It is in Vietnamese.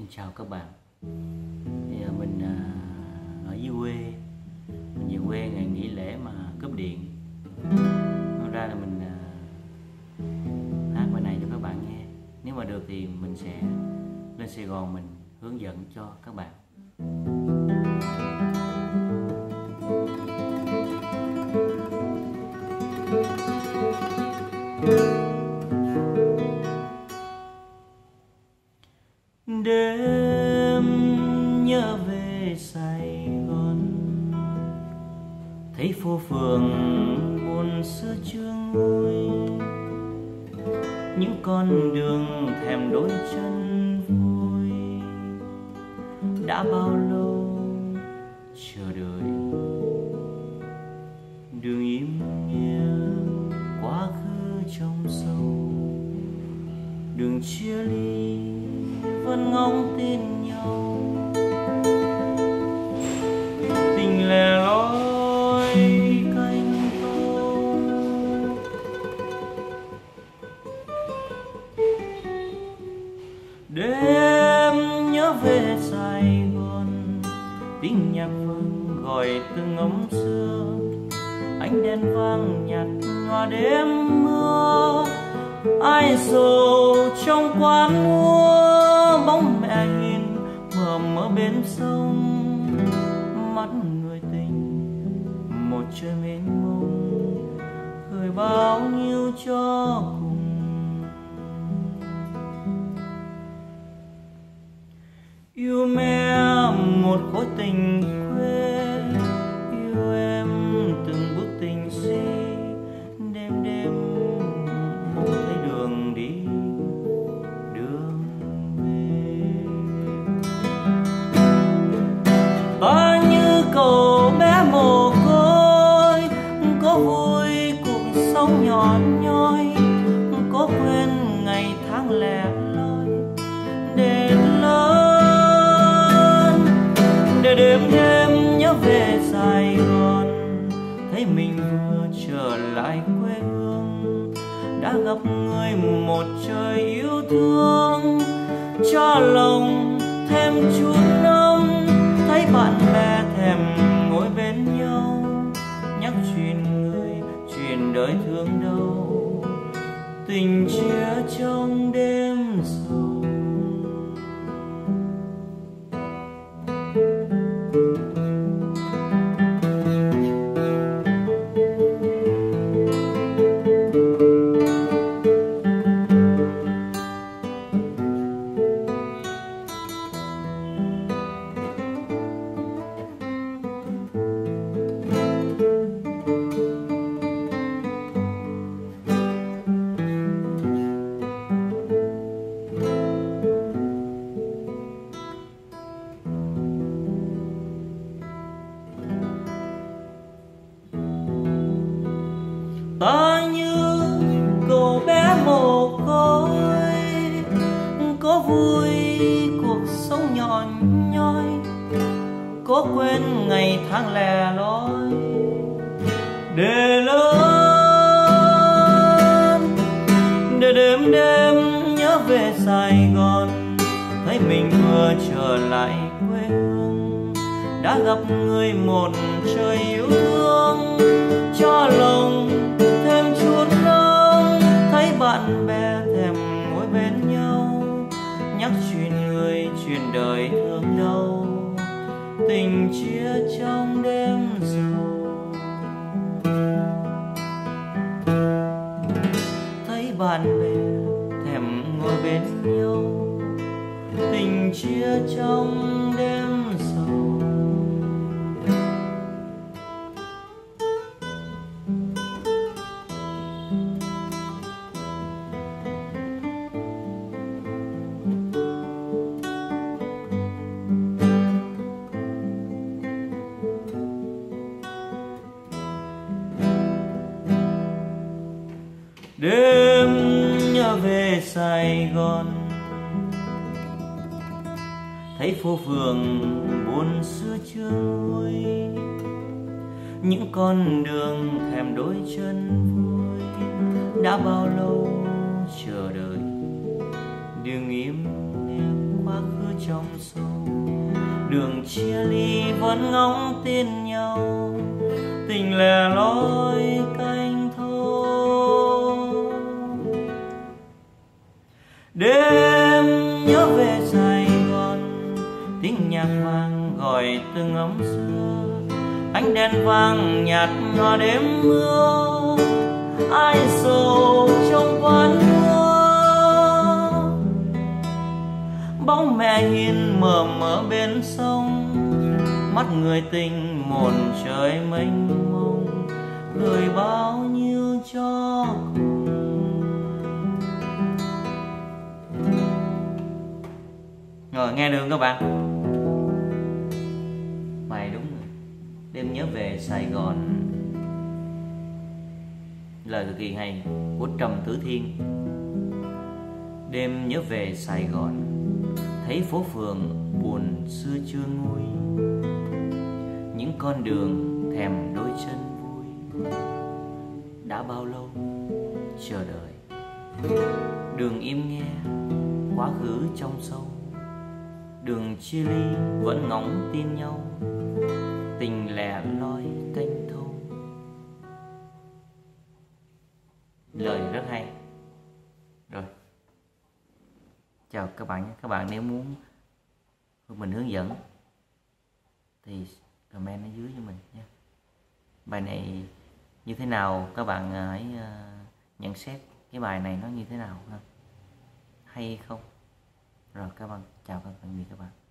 chào các bạn. Mình ở dưới quê, mình về quê ngày nghỉ lễ mà cúp điện. Nên ra là mình hát bài này cho các bạn nghe. Nếu mà được thì mình sẽ lên Sài Gòn mình hướng dẫn cho các bạn. Đêm nhớ về Sài Gòn, thấy phố phường buồn xưa chương vui, những con đường thèm đôi chân vui. Đã bao lâu chờ đợi, đường im nghe quá khứ trong sâu, đường chia ly vẫn ngóng tin nhau. Tình lẻ loi canh câu, đêm nhớ về Sài Gòn, tiếng nhạc vang gọi từng ống xưa, ánh đèn vàng nhạt nhòa đêm mưa. Ai sầu trong quán mua, bóng mẹ hiền mờ mờ bên sông, mắt người tình một trời mênh mông, gửi bao nhiêu cho cùng. Yêu mẹ một khối tình quê, yêu em từng bước tình si, đêm đêm mong thấy đường đi đường về. Ta như cậu bé mồ côi, có vui cuộc sống nhỏ nhoi, có quên ngày tháng lẻ loi để lớn. Để đêm đêm nhớ về Sài Gòn, thấy mình vừa trở lại quê hương, đã gặp người một trời yêu thương, cho lòng thêm chút nông. Thấy bạn bè thèm ngồi bên nhau, nhắc chuyện người chuyện đời thương đâu, tình chia trong đêm sầu. Ta như cậu bé mồ côi, có vui cuộc sống nhỏ nhoi, có quên ngày tháng lẻ loi để lớn. Để đêm đêm nhớ về Sài Gòn, thấy mình vừa trở lại quê hương, đã gặp người một trời yêu thương, cho lòng thêm chút nông. Thấy bạn bè thèm ngồi bên nhau, nhắc chuyện người chuyện đời thương đâu, tình chia trong đêm sầu. Thấy bạn bè thèm ngồi bên nhau, tình chia trong đêm sầu. Đêm nhớ về Sài Gòn, thấy phố phường buồn xưa chưa nguôi, những con đường thèm đôi chân vui. Đã bao lâu chờ đợi, đường im nghe quá khứ trong đường chia ly vẫn ngóng tin nhau, tình lẻ loi canh thâu. Đêm nhớ về Sài Gòn, tiếng nhạc vang gọi từng ấm xưa, ánh đèn vàng nhạt nhòa đêm mưa, ai sầu trong quán nước. Bóng mẹ hiền mờ mờ bên sông, mắt người tình một trời mênh mông, gửi bao nhiêu cho cùng. Rồi nghe được các bạn? Bài đúng rồi. Đêm nhớ về Sài Gòn, lời cực kỳ hay của Trầm Tử Thiên. Đêm nhớ về Sài Gòn, thấy phố phường buồn xưa chưa nguôi, những con đường thèm đôi chân vui. Đã bao lâu chờ đợi, đường im nghe quá khứ trong sâu, đường chia ly vẫn ngóng tin nhau, tình lẻ loi canh thâu. Lời rất hay. Rồi, chào các bạn nhé. Các bạn nếu muốn mình hướng dẫn thì comment ở dưới cho mình nhé. Bài này như thế nào các bạn hãy nhận xét cái bài này nó như thế nào ha, hay không. Rồi các bạn chào các bạn.